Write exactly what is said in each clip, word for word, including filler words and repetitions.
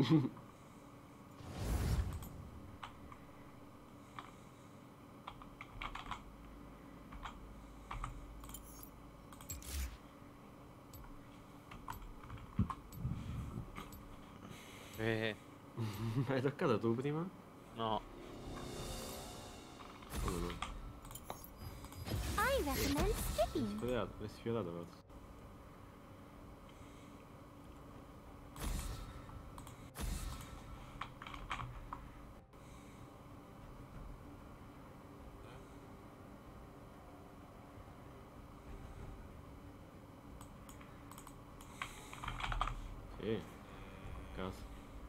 Eh. Hai toccato tu prima? No. Come no? I recommend L'hai skipping. sfiorato, l'hai sfiorato forse. Sì. Caso.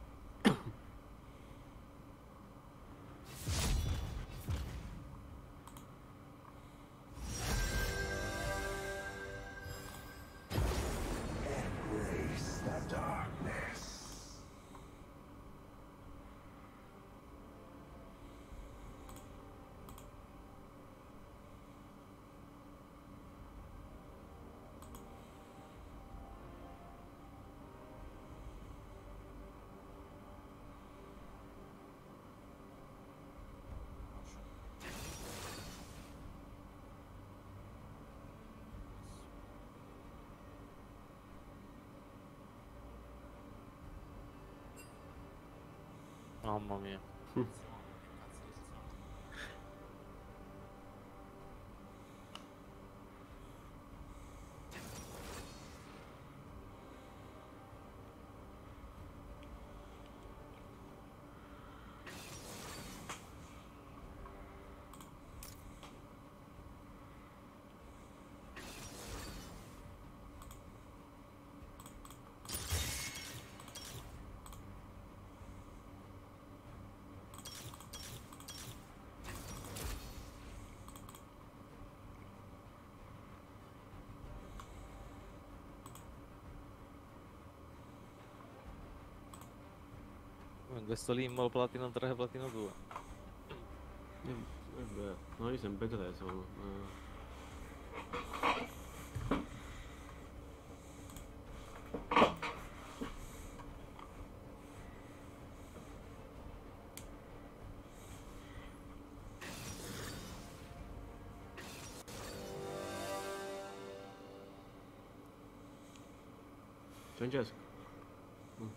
Embrace the darkness. Mamma mia. In questo limbo platino tre, platino due. Eh, vabbè. No, io sempre tre sono. Eh. Francesco. Mm.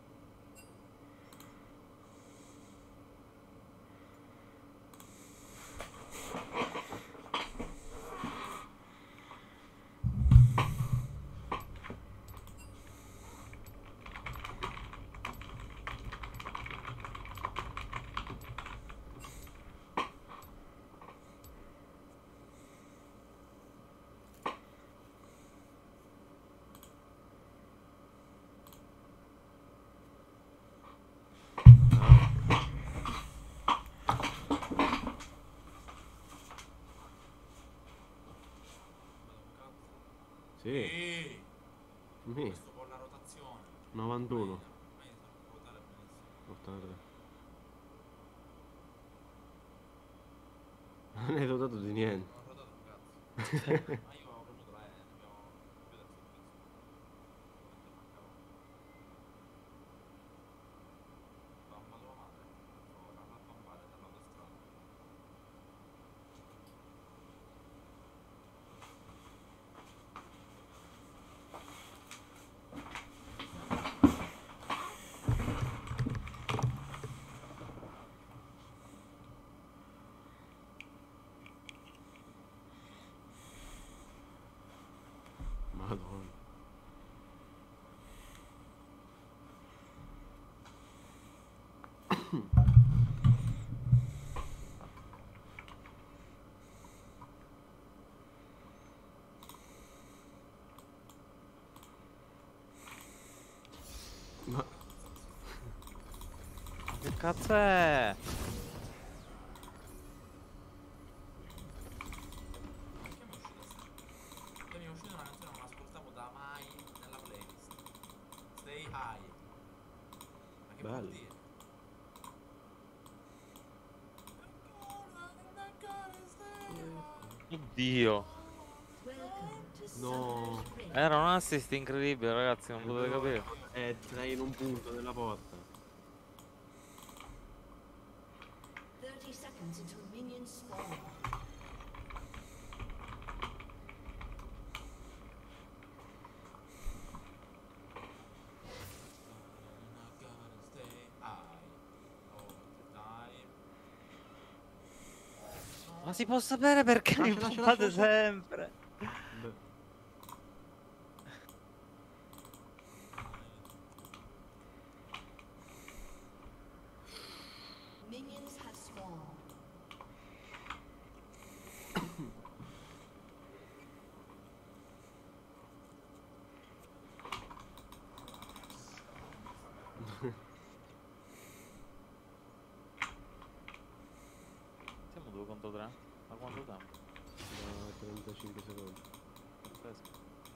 Sì. Sì. Mi. Questo con la rotazione. novantuno. Ma io so votare benissimo. ottantatré. Non hai dotato di niente. Non ho rotato un cazzo. Ma io ho premuto la N, ne abbiamo più del servizio. Ovviamente mancava. Mamma tua madre, per favore, non la tombare dall'autostrada. Madonna. Ma Che cazzo è? Perché mi è uscita sta? Perché mi è uscita una canzone che non ascoltavo da mai nella playlist. Stay high. Ma che vuol bello. dire? Oddio. No. Era un assist incredibile, ragazzi, non potete capire. È tra in un punto della porta. Ma si può sapere perché mi Lascia, lascia, pompate lascia. sempre? Beh. Minions have spawned. Siamo due contro tre? Ma quanto tempo? Da trentacinque secondi. Pazzesco.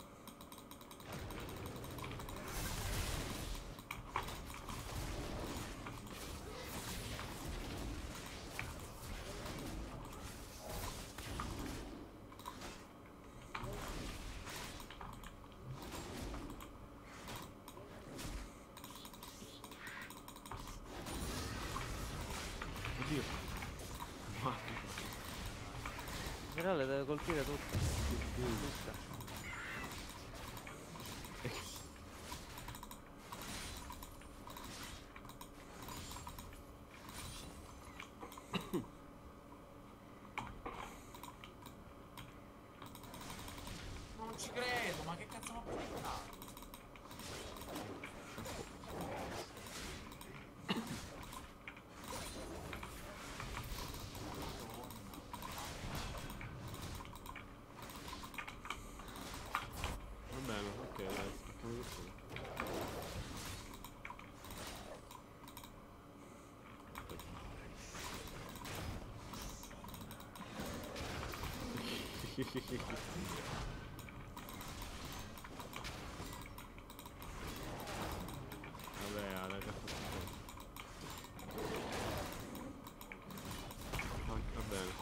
Oddio. Ma In generale deve colpire tutte. Tutte. Non ci credo, ma che cazzo mi ha buttato? va bene, ok, dai, facciamo così. Vabbè, alla cazzo sta va, va bene.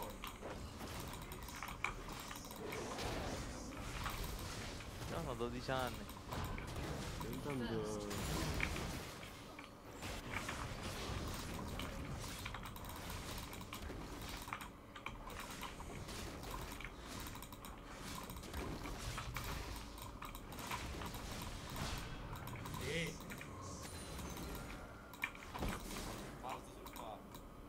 Sono dodici anni. Intanto Sì. Falso sul fatto.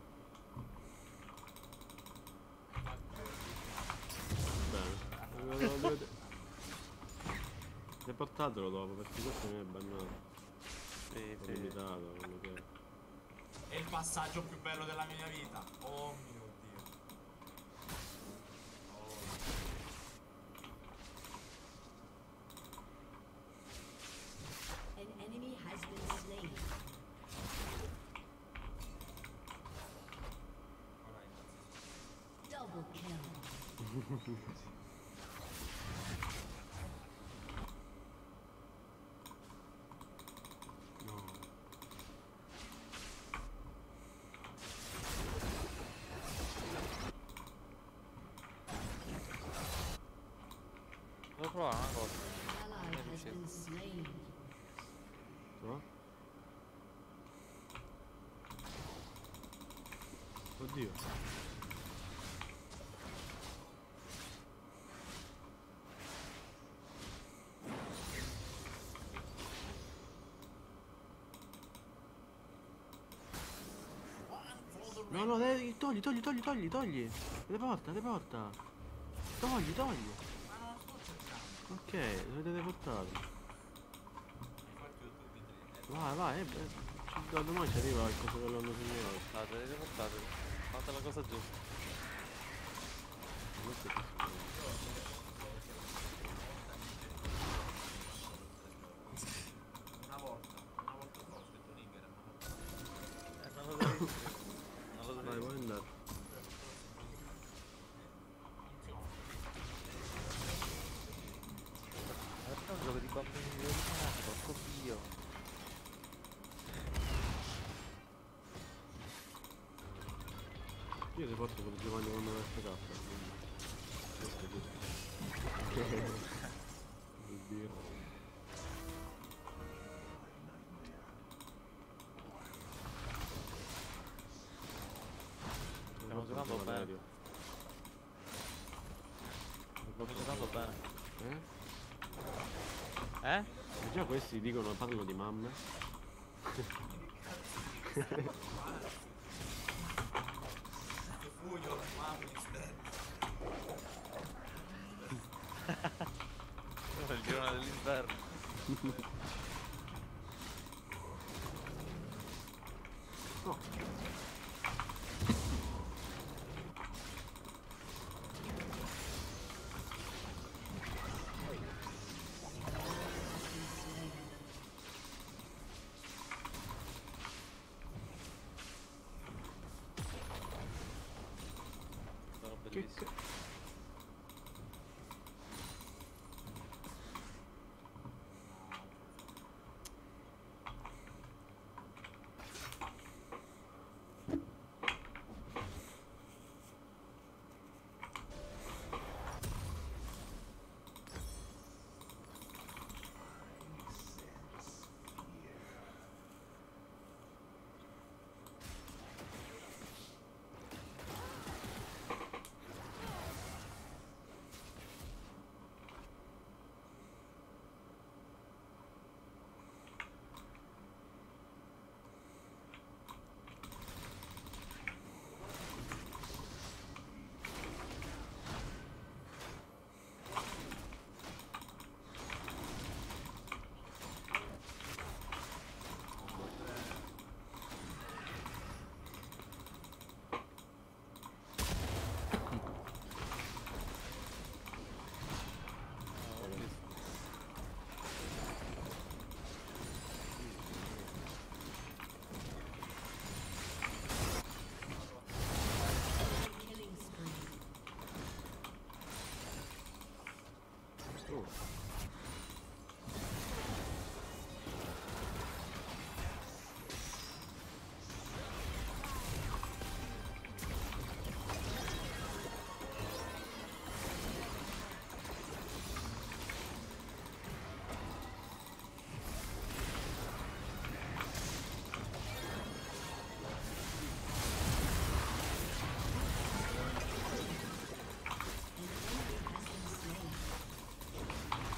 bene. Lo- lo- lo- Riportatelo dopo perché questo mi è bannato. Sì, È sì. limitato, quello che è. È il passaggio più bello della mia vita. Oh mio dio. Oh. An enemy has been slain. Ora impazzisco. Double kill. No. Devo provare una cosa. Ally has been slain. No? Oddio. No, no, dai, togli, togli, togli, togli, togli. Teleporta, teleporta. Togli, togli. Ma non sto cercando. Ok, avete teleportato. Mi fa più dubbi. Vai, vai, eh, beh, ci- da domani ci arriva qualcosa che l'hanno segnato. Portateli, portateli. Fate la cosa giusta. Questo è più Una volta, una volta solo ho scritto Nigger, ma Eh, non lo devi dire. Non lo Vai, devi vuoi andare? È un gioco di bambini di dodici anni, porco dio. Io ti porto per Giovanni quando vai a sta cassa, quindi. Questo è giusto. Oddio. Stiamo giocando bene. Valerio. Stiamo giocando bene. Eh? Eh? E già questi dicono, parlano di mamme. che fuglio, mamma, Oh. Sono Che bellissimo. ca- Ah, ho visto. Killing spree. Oh. An enemy has been slain.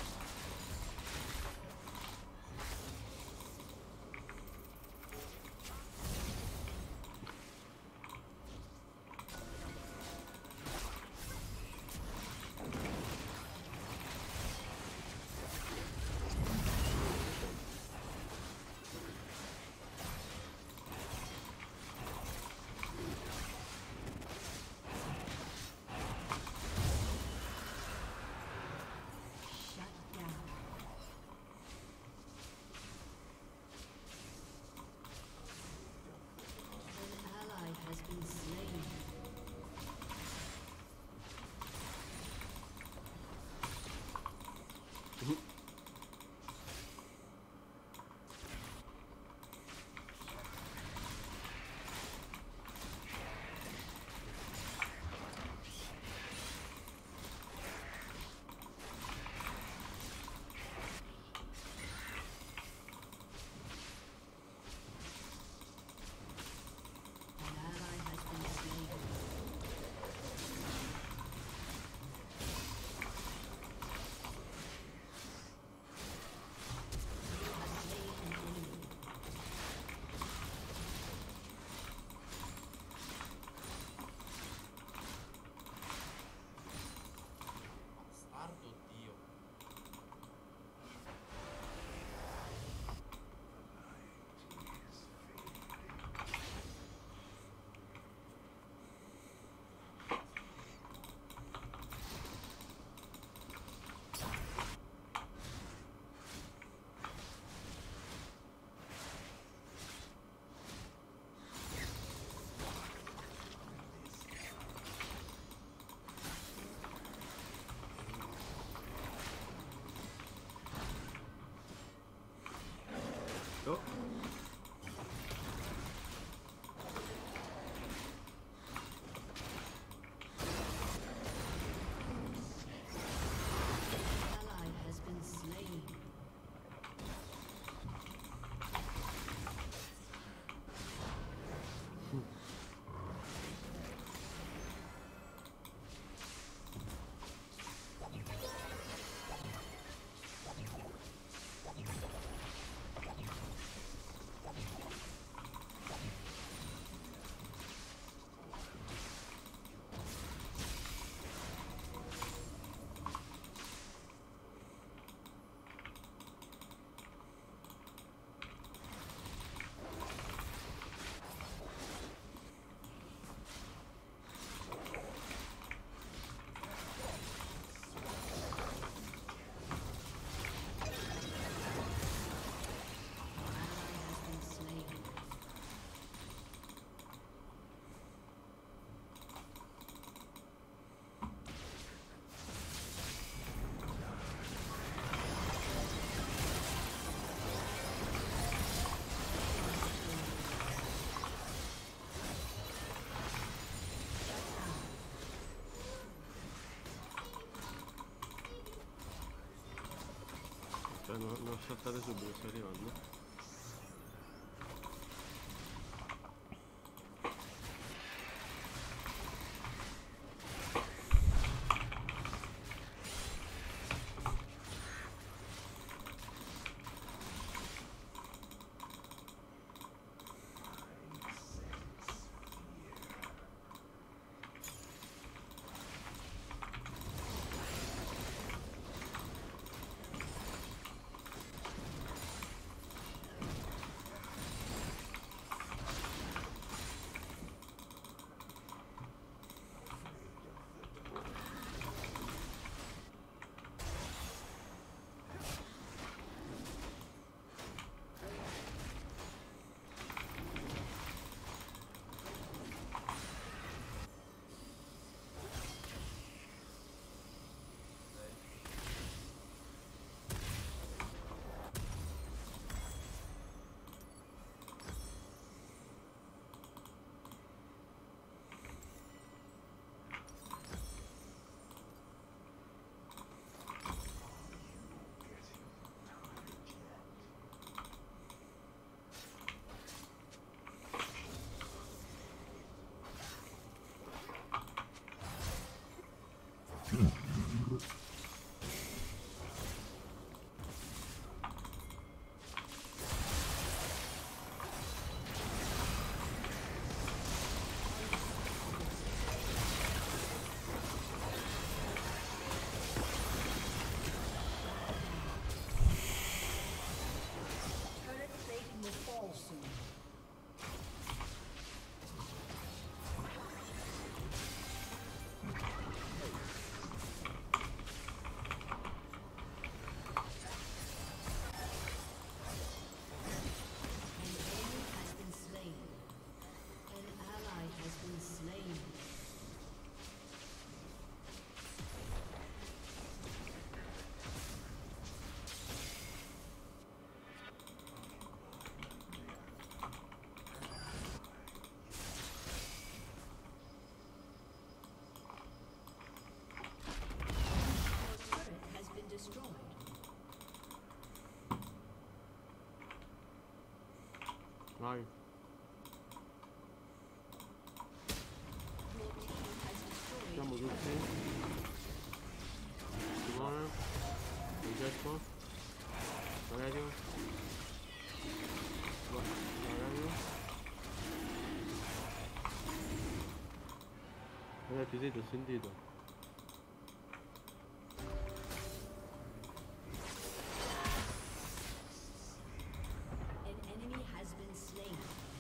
Aspetta, no, non saltare subito, sto arrivando. Turret plating will fall soon. Vai. Siamo tutti. Simone. Francesco. Valerio. Va- Valerio. Ragazzi, sì, ti ho sentito. An enemy has been slain.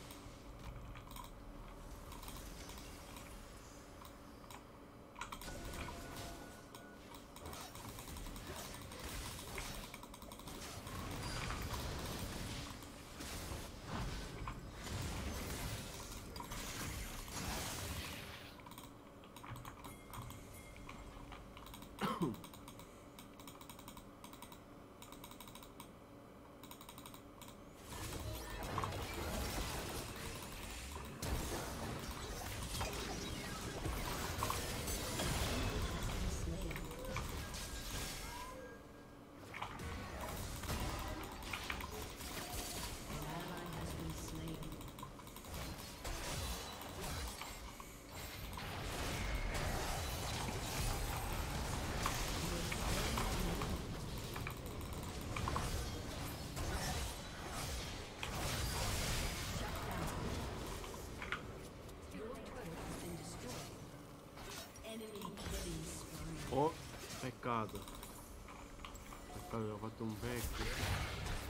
Oh, peccato. Peccato, ho fatto un vecchio.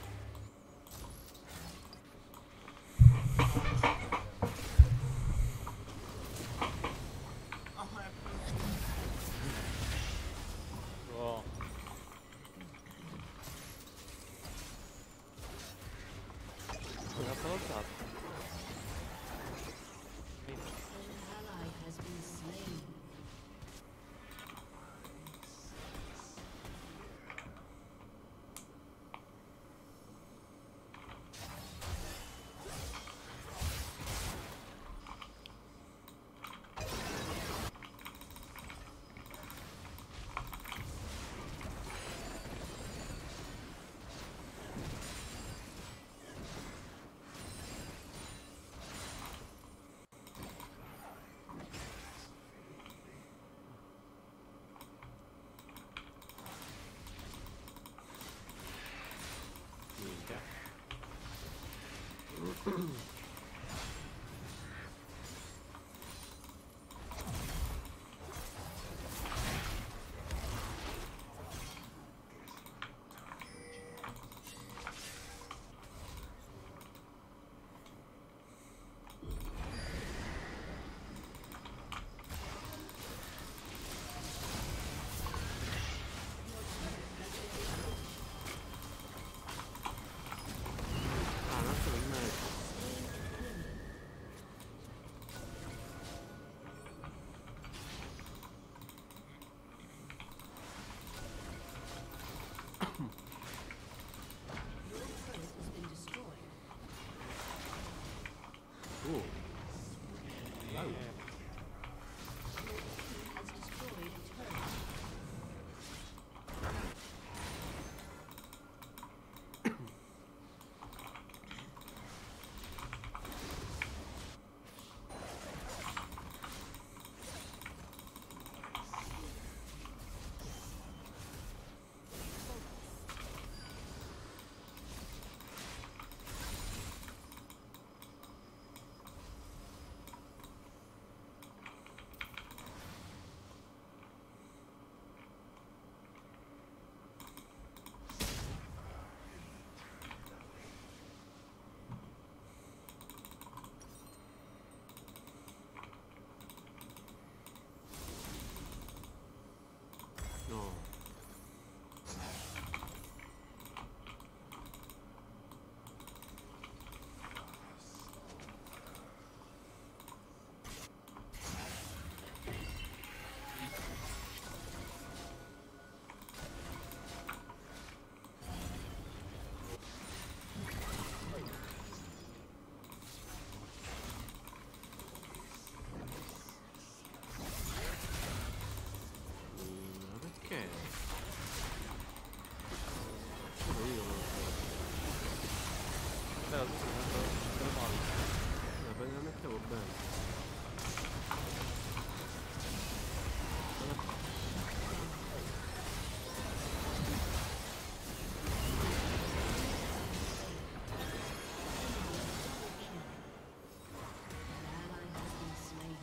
Oh. Una saltata. An ally has been slain. bene. An ally has been slain.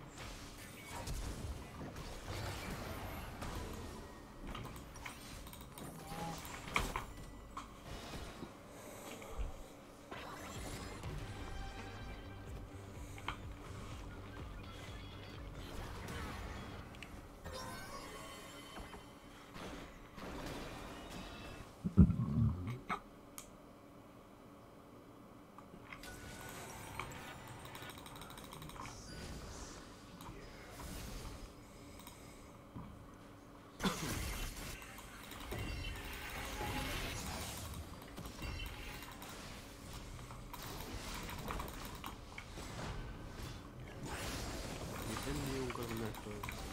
Difendi un cornetto.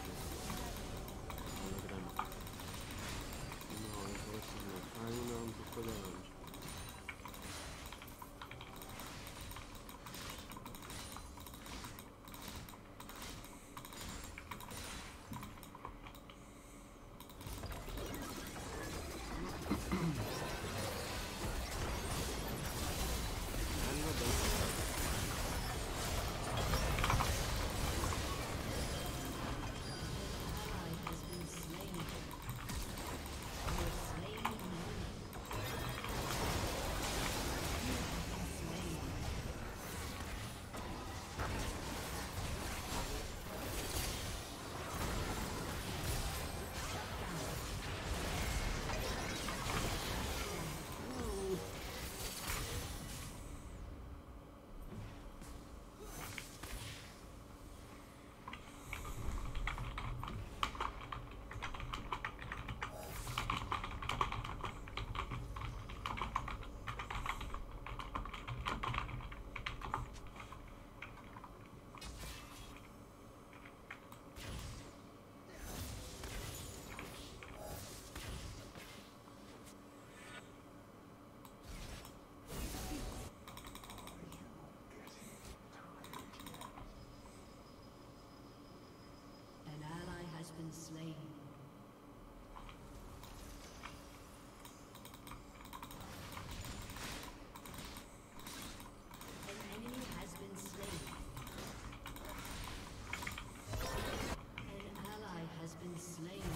Alla grande. No, non posso dire. Fai una un piccolo lancio. Bello, bello. Ally has been slain. You have slain the Nunu. You have been slain. An ally has been slain. An enemy has been slain. An ally has been slain.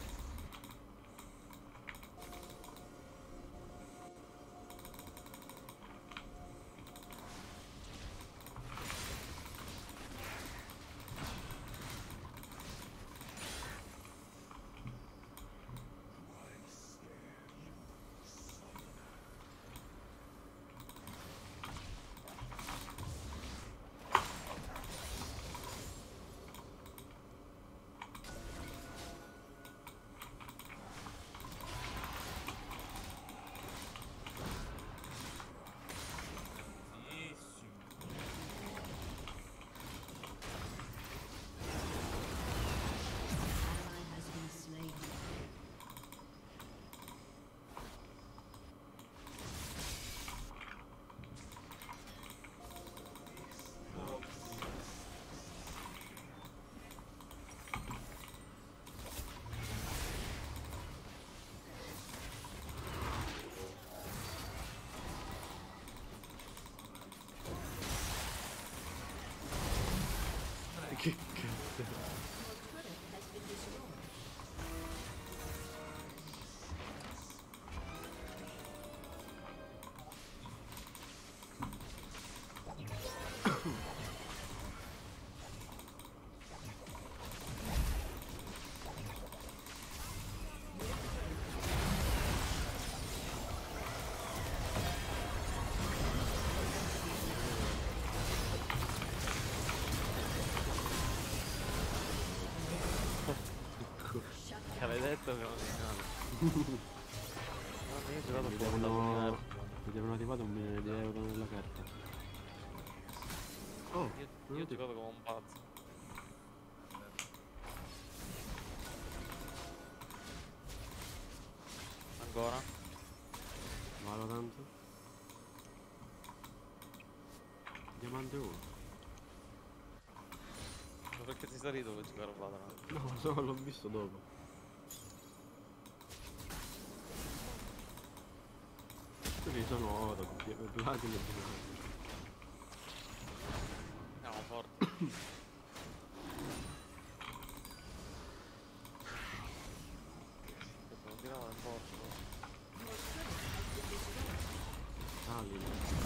Ally has been slain. Che cazzo. Your turret has been destroyed. Che avevi detto che non finale. No, io ho giocato Mi fuori da devono, miliardo. mi devono arrivare un milione di euro nella carta. Oh, Io, io non ho ti- giocato come un pazzo. Ancora? Valorant. Diamante uno. perché sei salito che ci ho rubato, no? No, no, l'ho visto dopo. Qui sono oro, platino e diamante. Andiamo forte. Non tirava il forte, no? Ah, lì.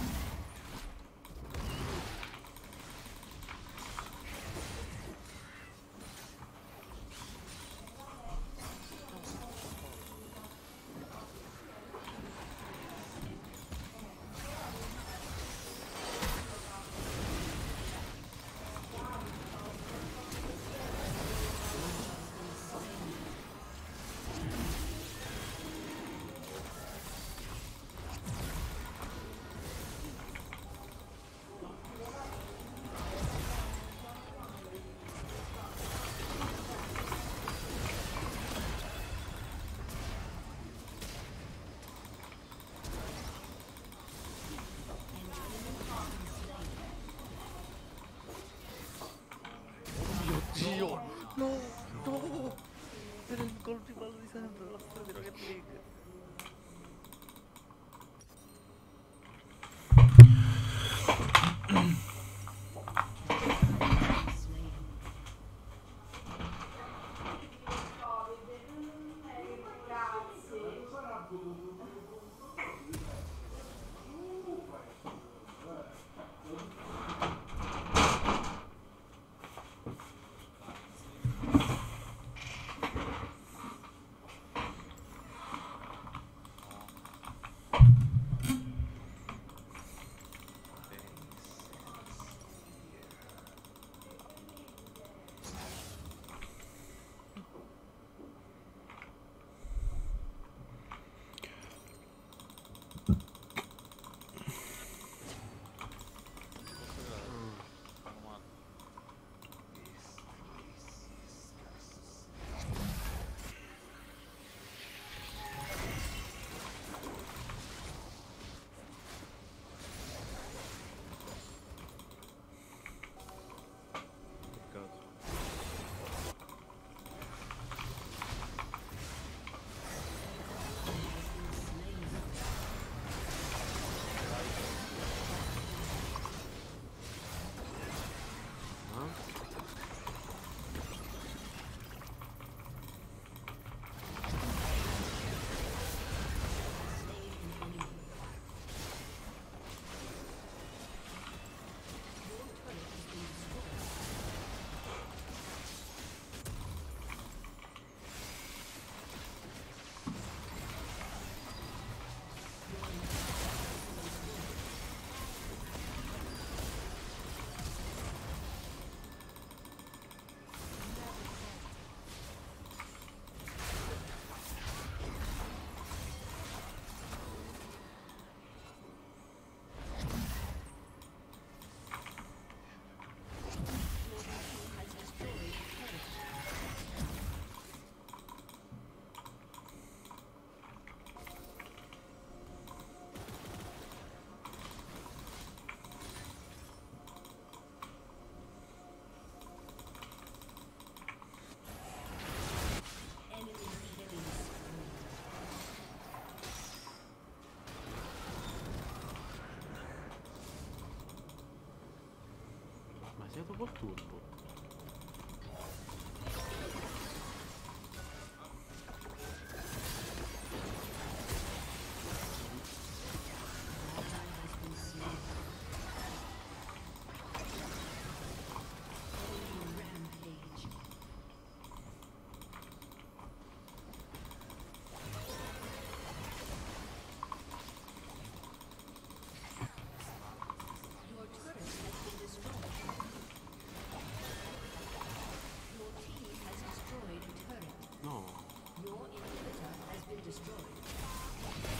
Dio! No! No! Era il gol più bello di sempre della storia di Rocket League. Sia dopo il turbo. Your inhibitor has been destroyed.